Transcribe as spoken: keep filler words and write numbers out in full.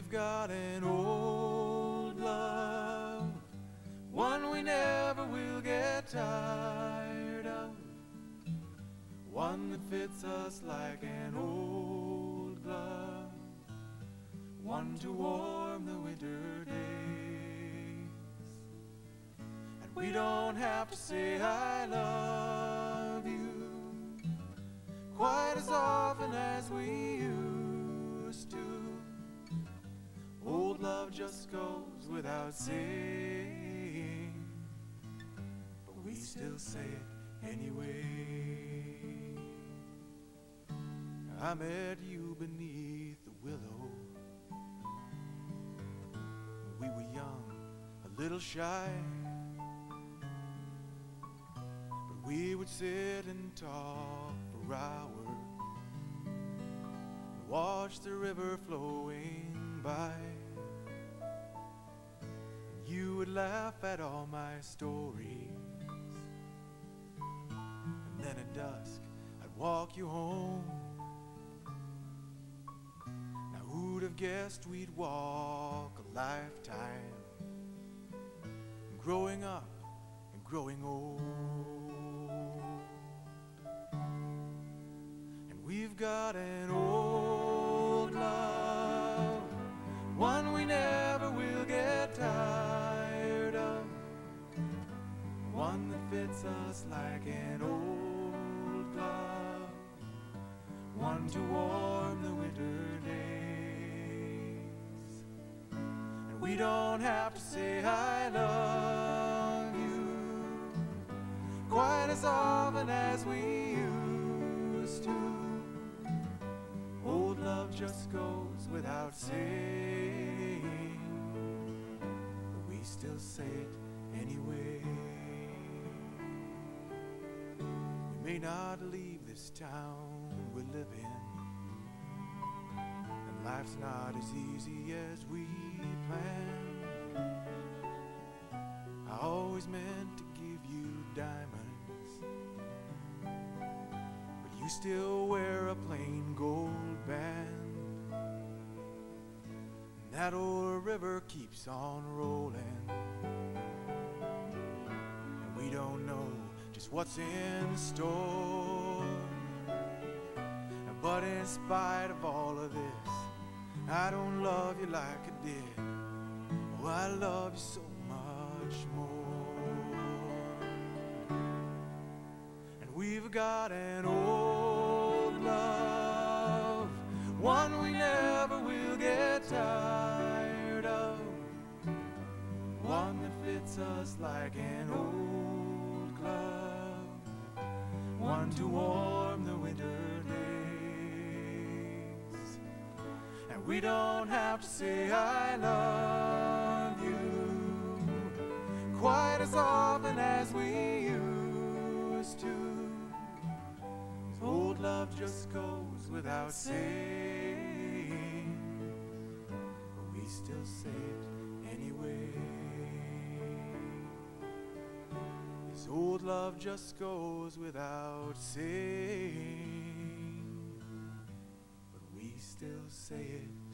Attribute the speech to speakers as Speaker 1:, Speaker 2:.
Speaker 1: we've got an old love, one we never will get tired of, one that fits us like an old glove, one to warm the winter days. And we don't have to say I love you quite as often as we used to. Old love just goes without saying, but we still say it anyway. I met you beneath the willow. We were young, a little shy, but we would sit and talk for hours and watch the river flowing by. And you would laugh at all my stories, and then at dusk I'd walk you home. Now who'd have guessed we'd walk a lifetime, growing up and growing old. And we've got an old love, one we never will get tired of, one that fits us like an old glove, one to warm the winter days. And we don't have to say I love you quite as often as we used to. Old love just goes without saying, but we still say it anyway. We may not leave this town we live in, and life's not as easy as we planned. I always meant to give you diamonds, but you still wear a plain gold band. And that old river keeps on rolling, and we don't know just what's in store. But in spite of all of this, I don't love you like I did. Oh, I love you so much more. And we've got an old love, one we never will get tired of, one that fits us like an old glove, one to warm the winter days. And we don't have to say I love you quite as often as we used to. Old love just goes without saying, but we still say it anyway. This old love just goes without saying, but we still say it